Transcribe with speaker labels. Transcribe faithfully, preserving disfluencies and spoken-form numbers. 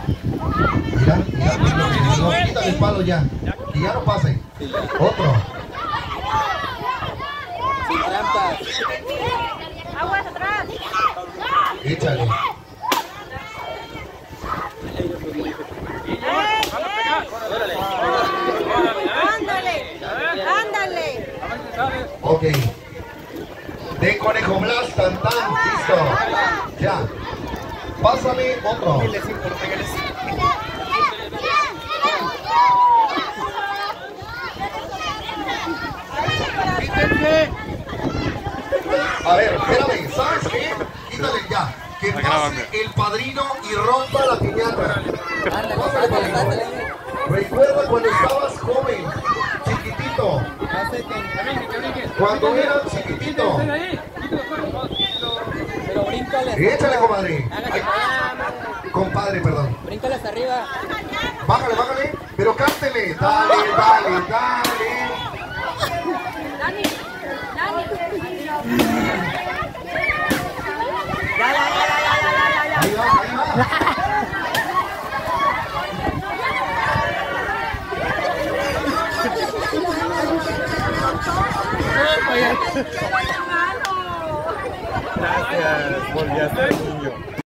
Speaker 1: Mira, mira, mira, no, quítale el palo ya. Que ya no pase. Otro.
Speaker 2: Sin trampas.
Speaker 3: Aguas atrás.
Speaker 1: Échale.
Speaker 3: Ándale, ándale.
Speaker 1: Ok. De Conejo Blas, tan tan, listo. Ya. Pásame otro. A ver, espérame, ¿sabes qué? Quítale ya. Que pase el padrino y rompa la piñata. Pásale, padrino. Recuerda cuando estabas joven, chiquitito. Cuando eras chiquitito.
Speaker 2: Pero bríncale.
Speaker 1: Échale, comadre.
Speaker 2: Hágase.
Speaker 1: Ay, compadre, perdón.
Speaker 2: Bríncale hasta arriba.
Speaker 1: Bájale, bájale. Pero cántele. Dale, dale, dale.
Speaker 3: Dani, Dani.
Speaker 1: Ahí va, ahí va.
Speaker 4: Gracias, volví a ser niño.